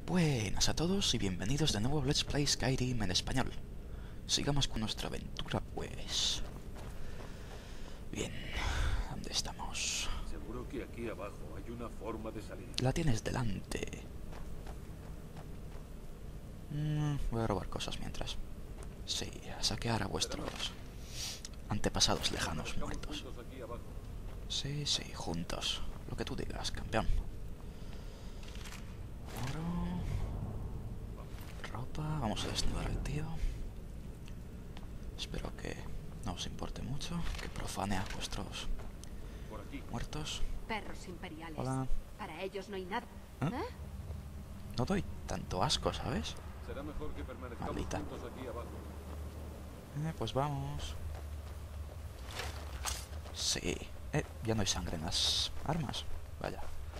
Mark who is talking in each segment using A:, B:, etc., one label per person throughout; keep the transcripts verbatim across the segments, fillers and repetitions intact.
A: Buenas a todos y bienvenidos de nuevo a Let's Play Skyrim en español. Sigamos con nuestra aventura, pues... Bien, ¿dónde estamos?
B: Seguro que aquí abajo hay una forma de salir.
A: La tienes delante. Mm, voy a robar cosas mientras. Sí, a saquear a vuestros antepasados lejanos muertos.
B: Aquí abajo.
A: Sí, sí, juntos. Lo que tú digas, campeón. Oro... Ropa... Vamos a desnudar al tío. Espero que no os importe mucho que profane a vuestros
B: Por aquí.
A: muertos.
C: Perros imperiales.
A: Hola.
C: Para ellos no hay nada.
A: ¿Eh?
C: ¿Eh?
A: No doy tanto asco, ¿sabes?
B: Será mejor que permanezcamos
A: Maldita.
B: juntos aquí abajo.
A: Eh, pues vamos. Sí. Eh, ya no hay sangre en las armas. Vaya.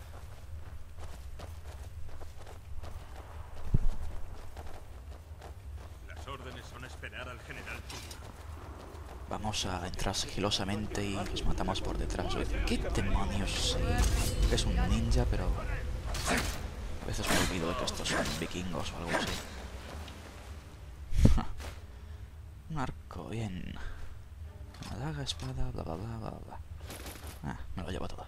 B: Las órdenes son esperar al general Tulla.
A: Vamos a entrar sigilosamente y los matamos por detrás. ¿Qué demonios? Sí. Es un ninja, pero... A veces me olvido de que estos son vikingos o algo así. Un arco, bien. Una daga, espada, bla bla bla bla bla. Ah, me lo llevo todo.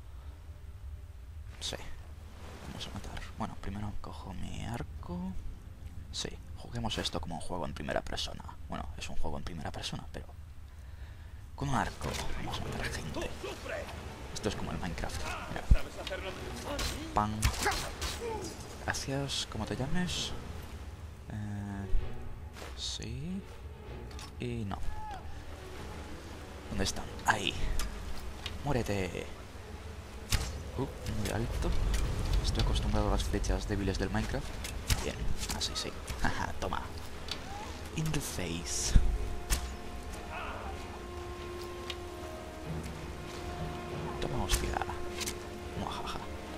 A: Sí. Vamos a matar. Bueno, primero cojo mi arco. Sí, juguemos esto como un juego en primera persona. Bueno, es un juego en primera persona, pero... Con un arco vamos a matar gente. Esto es como el Minecraft. Mira. Pan. Gracias, ¿cómo te llames? Eh, sí. Y no. ¿Dónde están? Ahí. Muérete. Uh, muy alto. Estoy acostumbrado a las flechas débiles del Minecraft. Bien, así sí. Haha, toma. In the face. Toma, hostia. Muajaja.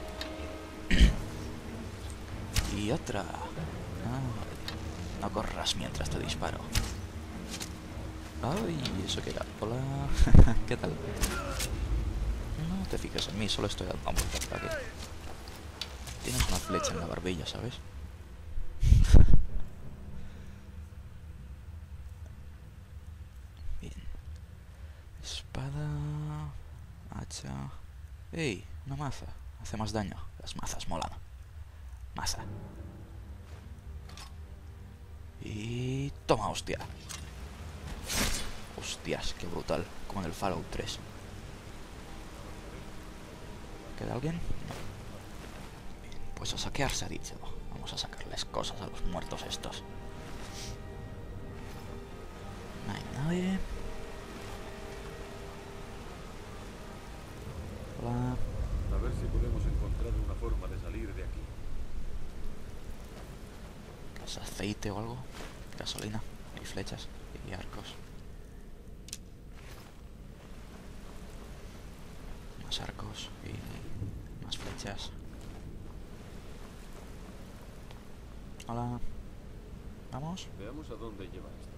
A: Y otra. Ah, no corras mientras te disparo. Ay, ¿eso qué era? Hola. ¿Qué tal? No te fijes en mí, solo estoy dando un ataque. Tienes una flecha en la barbilla, ¿sabes? Bien. Espada... Hacha... ¡Ey! Una maza. Hace más daño. Las mazas molan. Maza. Y... toma, hostia. Hostias, qué brutal. Como en el Fallout tres. ¿Queda alguien? No. Bien, pues a saquear se ha dicho. Vamos a sacarles cosas a los muertos estos. No hay nadie. Hola.
B: A ver si podemos encontrar una forma de salir de aquí.
A: ¿Qué aceite o algo? Gasolina y flechas y arcos. Más arcos y más flechas. Hola. ¿Vamos?
B: Veamos a dónde lleva esto.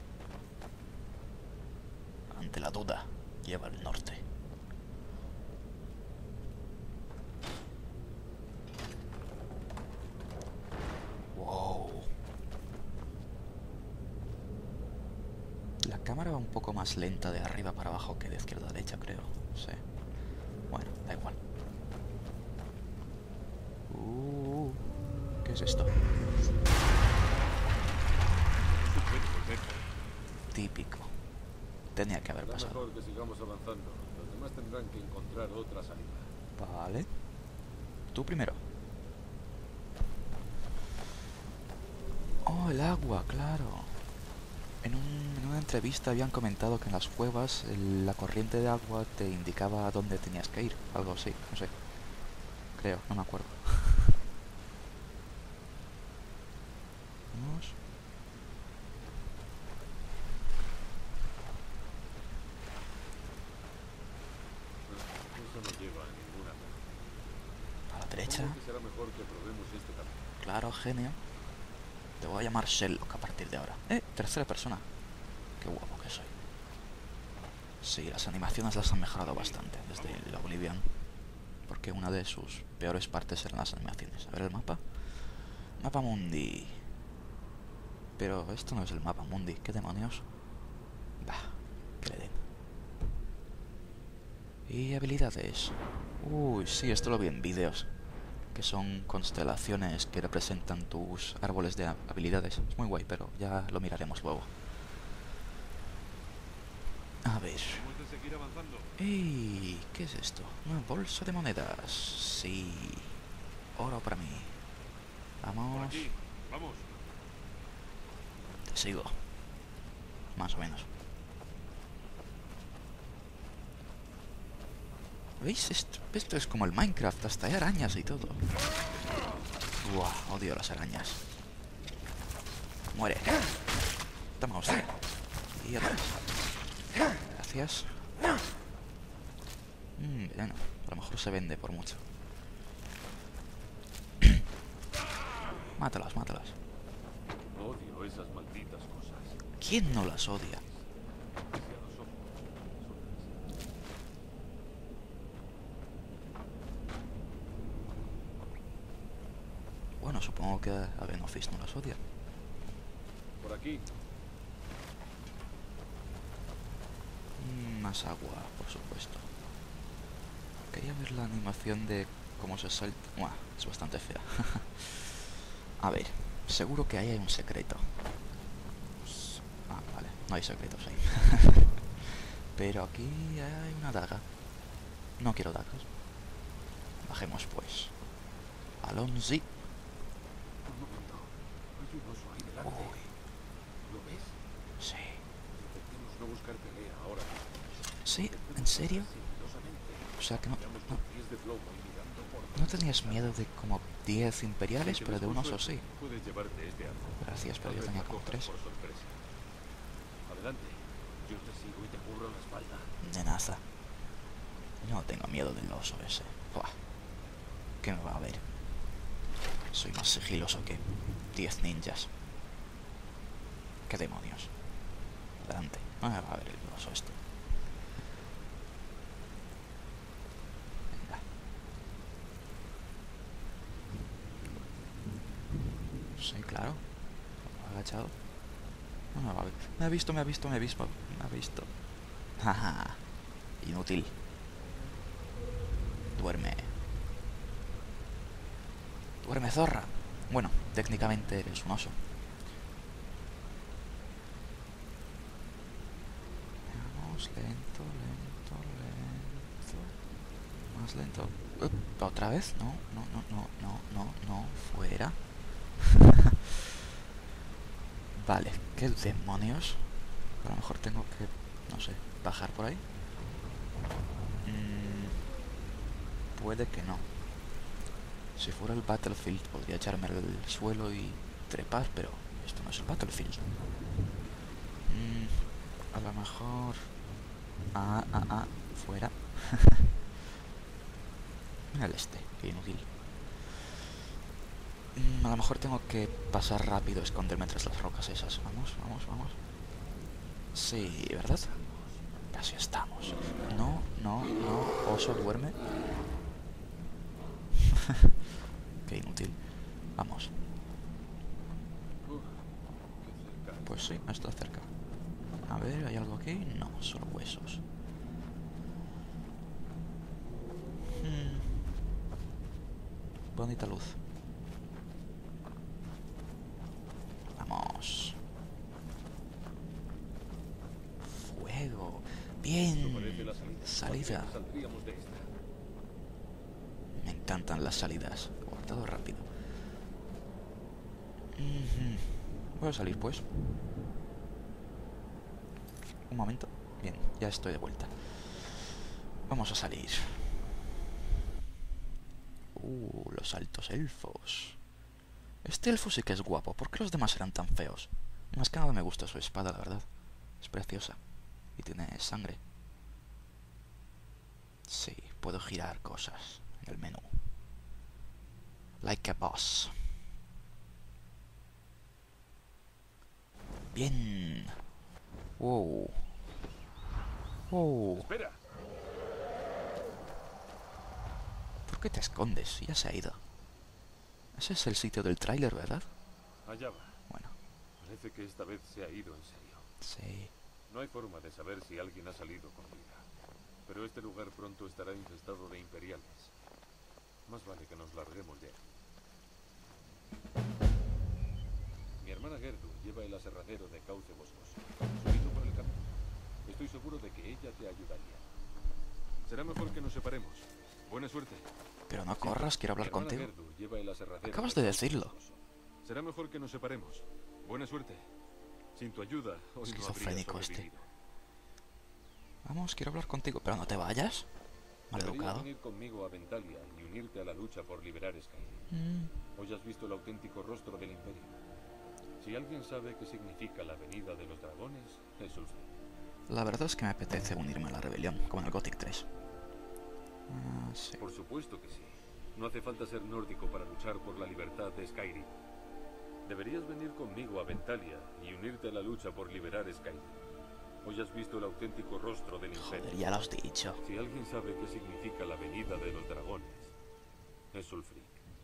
A: Ante la duda, lleva al norte. Wow. La cámara va un poco más lenta de arriba para abajo que de izquierda a derecha, creo. Sí. Bueno, da igual. Uh, ¿qué es esto? Típico. Tenía que haber
B: Será
A: pasado.
B: mejor que sigamos avanzando. Los demás tendrán que encontrar otra salida.
A: Vale. Tú primero. Oh, el agua, claro. En, un, en una entrevista habían comentado que en las cuevas el- la corriente de agua te indicaba a dónde tenías que ir. Algo así, no sé. Creo, no me acuerdo. Vamos.
B: Eso no lleva a ninguna parte.
A: A la derecha.
B: Supongo que será mejor que probemos este camino.
A: Claro, genio. Te voy a llamar Sherlock a partir de ahora. Eh, tercera persona. Qué guapo que soy. Sí, las animaciones las han mejorado bastante desde la Oblivion. Porque una de sus peores partes eran las animaciones. A ver el mapa. Mapa mundi. Pero esto no es el mapa mundi. ¿Qué demonios? Bah, que le den. Y habilidades. Uy, sí, esto lo vi en vídeos. Que son constelaciones que representan tus árboles de habilidades. Es muy guay, pero ya lo miraremos luego. A ver.
B: Hemos de seguir avanzando.
A: ¡Ey! ¿Qué es esto? Una bolsa de monedas. Sí. Oro para mí.
B: Por
A: Vamos.
B: aquí. Vamos.
A: Te sigo. Más o menos. ¿Veis? Esto, esto es como el Minecraft. Hasta hay arañas y todo. Buah, odio las arañas. Muere. Toma usted. Y atrás. Gracias. Mmm, veneno. A lo mejor se vende por mucho. Mátalas, mátalas.
B: Odio esas malditas cosas.
A: ¿Quién no las odia?
B: Demasiados ojos.
A: Bueno, supongo que a Benofis no las odia.
B: Por aquí.
A: Mm, más agua, por supuesto. Quería ver la animación de cómo se salta. Buah, es bastante fea. A ver, seguro que ahí hay un secreto. Pues, ah, vale, no hay secretos ahí. Pero aquí hay una daga. No quiero dagas. Bajemos pues. Alonzi.
B: Un momento. Hay un oso ahí delante.
A: Uy,
B: ¿Lo ves?
A: sí.
B: Intentemos no buscar pelea ahora.
A: ¿Sí? ¿En serio?
B: Sigilosamente.
A: O sea que no,
B: Vayamos
A: no,
B: con pies de plomo y mirando por
A: no tenías miedo de como diez imperiales,
B: Si
A: pero de un
B: tenemos
A: oso sí.
B: suerte, puedes llevarte este arco.
A: Gracias, pero
B: Tal
A: yo
B: vez
A: tenía
B: la
A: como
B: cojas
A: tres.
B: por sorpresa. Adelante. Yo te sigo y te cubro la espalda.
A: De nada. No tengo miedo del oso ese. Buah. ¿Qué me va a ver? Soy más sigiloso que diez ninjas. ¿Qué demonios? Adelante. No me va a ver el oso este. Venga. Sí, claro. Agachado. No me va a ver. Me ha visto, me ha visto, me ha visto. Me ha visto. Jaja. Inútil. Duerme. Duerme, zorra. Bueno, técnicamente eres un oso. Vamos, lento, lento, lento. Más lento. Uh, ¿Otra vez? No, no, no, no, no, no, no. Fuera. Vale, ¿qué demonios? A lo mejor tengo que, no sé, bajar por ahí. Mm, puede que no. Si fuera el Battlefield podría echarme al suelo y trepar, pero esto no es el Battlefield. Mm, a lo mejor... Ah, ah, ah, fuera. Mira el este, qué inútil. Mm, a lo mejor tengo que pasar rápido, esconderme tras las rocas esas. Vamos, vamos, vamos. Sí, ¿verdad? Casi estamos. No, no, no. Oso, duerme. Qué inútil. Vamos.
B: Uf, qué cerca.
A: Pues sí, está cerca. A ver, ¿hay algo aquí? No, solo huesos. Hmm. Bonita luz. Vamos. Fuego.
B: Esto parece
A: Bien.
B: la salida.
A: Salida.
B: Parecía que saldríamos de esta.
A: Me encantan las salidas. Cortado rápido. Ujú. Voy a salir pues. Un momento. Bien, ya estoy de vuelta. Vamos a salir. Uh, los altos elfos. Este elfo sí que es guapo. ¿Por qué los demás eran tan feos? Más que nada me gusta su espada, la verdad. Es preciosa. Y tiene sangre. Sí, puedo girar cosas en el menú. Like a boss. Bien. Wow. Wow.
B: ¡Espera!
A: ¿Por qué te escondes? Ya se ha ido. Ese es el sitio del tráiler, ¿verdad?
B: Allá va.
A: Bueno,
B: Parece que esta vez se ha ido en serio.
A: sí.
B: No hay forma de saber si alguien ha salido con vida. Pero este lugar pronto estará infestado de imperiales. Más vale que nos larguemos de aquí. Mi hermana Gerdu lleva el aserradero de Cauce Boscoso. Subidlo por el camino. Estoy seguro de que ella te ayudaría. Será mejor que nos separemos. Buena suerte.
A: Pero no corras, quiero hablar
B: Mi hermana
A: contigo.
B: Gerdu lleva el aserradero
A: Acabas de
B: Cauce
A: decirlo.
B: Boscoso. Será mejor que nos separemos. Buena suerte. Sin tu ayuda, hoy no habría
A: Esquizofrénico este.
B: sobrevivido.
A: Vamos, quiero hablar contigo, pero no te vayas.
B: Deberías
A: Maleducado.
B: venir conmigo a Ventalia y unirte a la lucha por liberar Skyrim.
A: Mm,
B: Hoy has visto el auténtico rostro del Imperio. Si alguien sabe qué significa la venida de los dragones, es Ulfric.
A: la verdad es que me apetece unirme a la rebelión, como en el Gothic tres. Ah, sí.
B: Por supuesto que sí. No hace falta ser nórdico para luchar por la libertad de Skyrim. Deberías venir conmigo a Ventalia y unirte a la lucha por liberar Skyrim. Hoy has visto el auténtico rostro del Imperio.
A: Joder, ya lo has dicho.
B: Si alguien sabe qué significa la venida de los dragones, es Ulfric.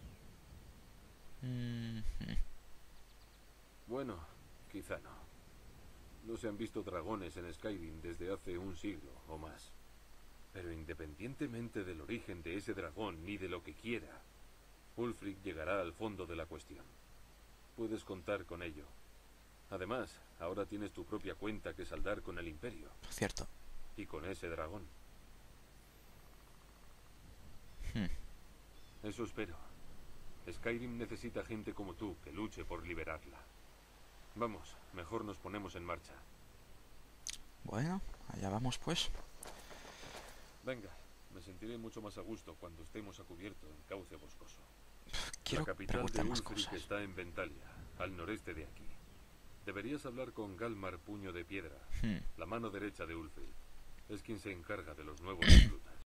A: Mm, mm.
B: Bueno, quizá no. No se han visto dragones en Skyrim desde hace un siglo o más. Pero independientemente del origen de ese dragón ni de lo que quiera, Ulfric llegará al fondo de la cuestión. Puedes contar con ello. Además, ahora tienes tu propia cuenta que saldar con el Imperio.
A: Cierto.
B: Y con ese dragón.
A: Hmm.
B: Eso espero. Skyrim necesita gente como tú que luche por liberarla. Vamos, mejor nos ponemos en marcha.
A: Bueno, allá vamos pues.
B: Venga, me sentiré mucho más a gusto cuando estemos a cubierto en Cauce Boscoso.
A: Quiero
B: La capital de
A: preguntar más
B: Ulfric
A: cosas.
B: está en Ventalia, al noreste de aquí. Deberías hablar con Galmar Puño de Piedra,
A: Hmm.
B: la mano derecha de Ulfric. Es quien se encarga de los nuevos reclutas.